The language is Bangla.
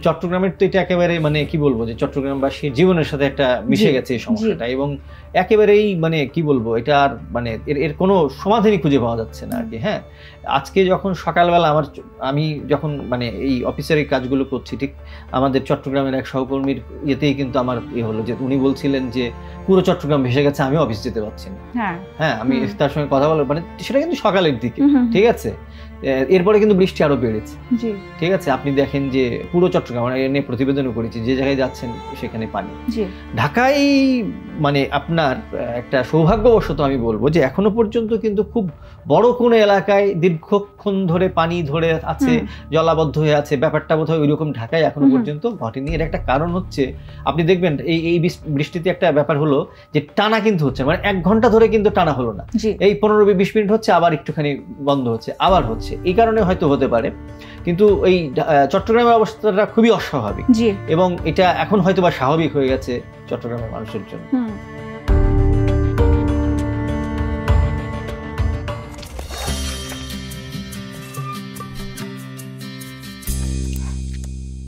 চট্টগ্রামের তো এটা একেবারে মানে কি বলবো যে চট্টগ্রামবাসীর জীবনের সাথে একটা মিশে গেছে এই সমস্যাটা, এবং একেবারেই মানে কি বলবো এটা আর মানে এর কোনো সমাধানই খুঁজে পাওয়া যাচ্ছে না আর কি। হ্যাঁ, আজকে যখন সকালবেলা আমি যখন মানে এই অফিসের এই কাজগুলো করছি, ঠিক আমাদের চট্টগ্রামের এক সহকর্মীর ইয়েতেই কিন্তু আমার হলো যে উনি বলছিলেন যে পুরো চট্টগ্রাম ভেসে গেছে, আমি অফিস যেতে পারছি না। হ্যাঁ, আমি তার সঙ্গে কথা বলবো, মানে সেটা কিন্তু সকালের দিকে, ঠিক আছে। এরপরে কিন্তু বৃষ্টি আরো বেড়েছে, ঠিক আছে। আপনি দেখেন যে পুরো চট্টগ্রাম, এ নিয়ে প্রতিবেদনও করেছি, যে জায়গায় যাচ্ছেন সেখানে পানি। ঢাকায় মানে আপনার একটা সৌভাগ্যবশত আমি বলবো যে এখনো পর্যন্ত কিন্তু খুব বড় কোনো এলাকায় দীর্ঘক্ষণ ধরে পানি ধরে আছে, জলাবদ্ধ হয়ে আছে, ব্যাপারটা বোধহয় ওই রকম ঢাকায় এখনো পর্যন্ত ঘটেনি। এর একটা কারণ হচ্ছে আপনি দেখবেন এই বৃষ্টিতে একটা ব্যাপার হলো যে টানা কিন্তু হচ্ছে, মানে 1 ঘন্টা ধরে কিন্তু টানা হলো না, এই 15-20 মিনিট হচ্ছে, আবার একটুখানি বন্ধ হচ্ছে, আবার হচ্ছে। এই কারণে হয়তো হতে পারে, কিন্তু এই চট্টগ্রামের অবস্থাটা খুবই অস্বাভাবিক, এবং এটা এখন হয়তো বা স্বাভাবিক হয়ে গেছে চট্টগ্রামের মানুষের জন্য।